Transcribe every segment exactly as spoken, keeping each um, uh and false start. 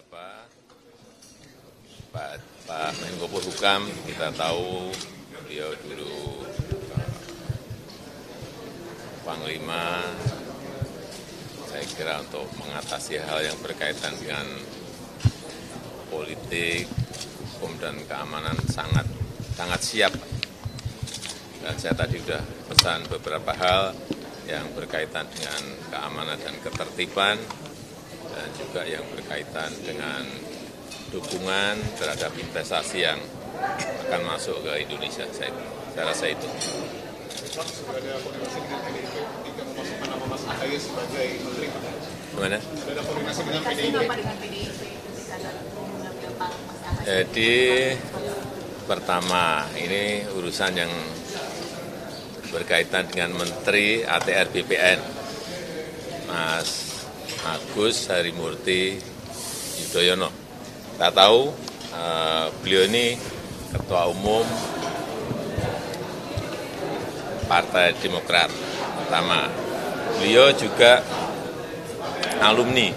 apa Pak, Pak Menko Polhukam, kita tahu beliau dulu uh, Panglima. Saya kira untuk mengatasi hal yang berkaitan dengan politik, hukum dan keamanan sangat sangat siap. Dan saya tadi sudah pesan beberapa hal yang berkaitan dengan keamanan dan ketertiban, dan juga yang berkaitan dengan dukungan terhadap investasi yang akan masuk ke Indonesia. Saya, saya rasa itu. Sudah ada koordinasi dengan P D I P ketika memasukkan nama Mas Ahaye sebagai menteri? Gimana? Sudah ada koordinasi dengan P D I P? Jadi pertama, ini urusan yang berkaitan dengan Menteri A T R B P N, Mas Agus Harimurti Yudhoyono. Kita tahu uh, beliau ini Ketua Umum Partai Demokrat pertama. Beliau juga alumni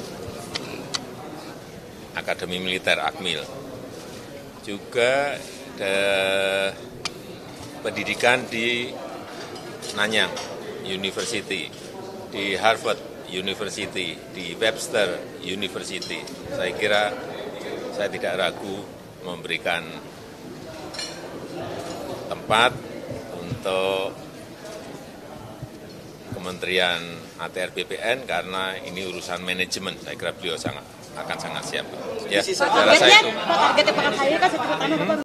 Akademi Militer Akmil, juga ada pendidikan di Nanyang University, di Harvard University, di Webster University. Saya kira saya tidak ragu memberikan tempat untuk Kementerian A T R B P N karena ini urusan manajemen. Saya kira beliau sangat akan sangat siap. Ya, saya rasa itu. Targetnya Pak Ahaye kan